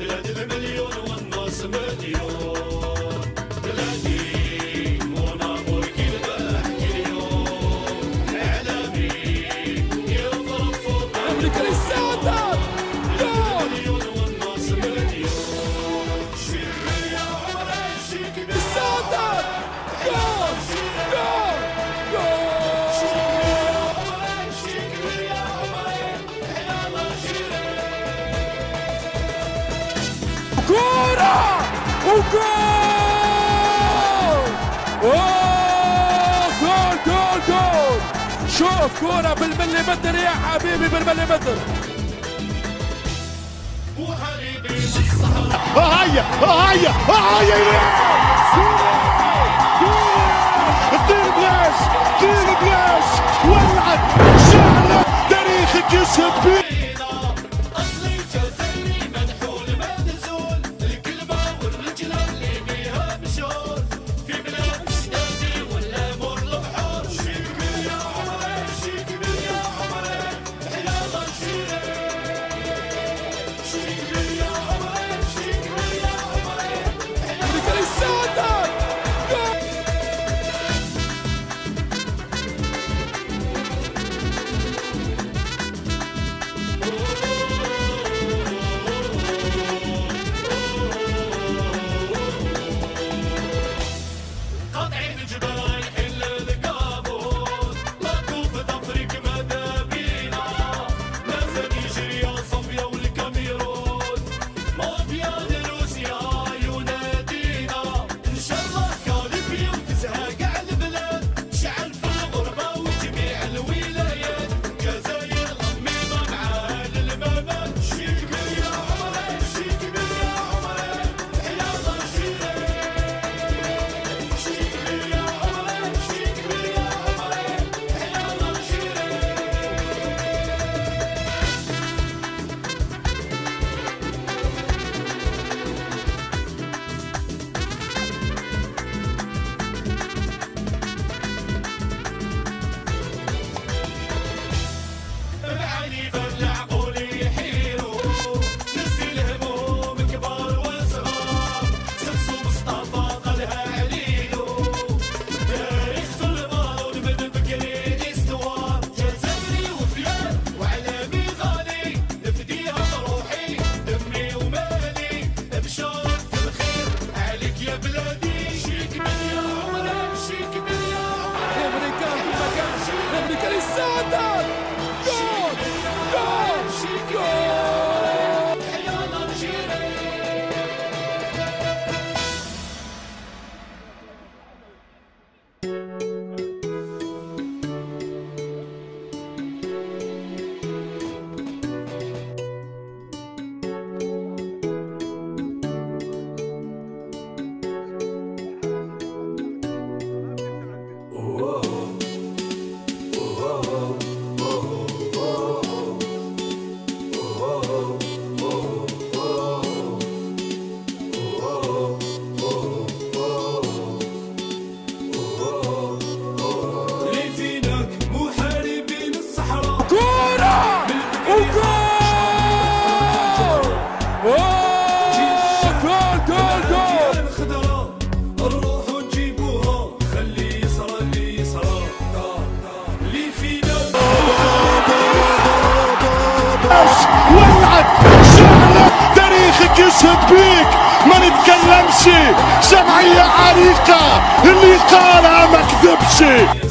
بلاد المليون والناس مليون، بلادي منامور كلبح كل يوم، إعلامي يضرب فوق أمريكا للسادة مليون والناس مليون، شيك يا عمري شيك السادة جول جول جول شيك يا عمري حيالله شيرين. كورة وجول جول جول جول. شوف كورة بالمليمتر يا حبيبي بالمليمتر. وحبيبي الصحراء هيا دير بلاش ولعت شعلة تاريخك يشهد بيه. أصلي جزائري منحول مهزول، الكلمة والرجلة اللي بيها مشهور، في بلاد شدادي والأمور البحور. شيك يا عمري شيك يا عمري حيالله شيرين، شيك يا عمري شيك يا عمري أمريكا للسادة جول. قاطعين جبال حل القابوس، مكتوب ظفرك مدى بينا، لازم يجري يا صفيا والكاميرون، مافيا روسيا ينادينا، ان شاء الله كاليفي وتزهق على البلاد، شعل في الغربة وجميع الولايات، جزائر غميمة مع اهل الممات. شيك يا عمري شيك يا عمري حيالله شيرين، شيك يا عمري شيك يا عمري حيالله شيرين. العنيف العقول يحيروا، نسي الهموم كبار وصغار، سمسو مصطفى قالها عليلو، تاريخ سلمان من بكري استوار، جزائري وفيان وعلامي غالي، نفديها بروحي دمي ومالي، بشارة الخير عليك يا بلادي. شيك يا عمري شيك يا عمري أمريكا في مكان. أمريكا للسادة جول جول جول. حيالله شيرين. اللي فيناك محاربين الصحراء، كورة وجول جول جول. الخضراء نروحوا نجيبوها، خلي يسرى اللي يسرى، اللي فيناك ولعت شعلة تاريخك يشهد بيك. ما نتكلمش، جمعية عريقة اللي قالها ما كذبش.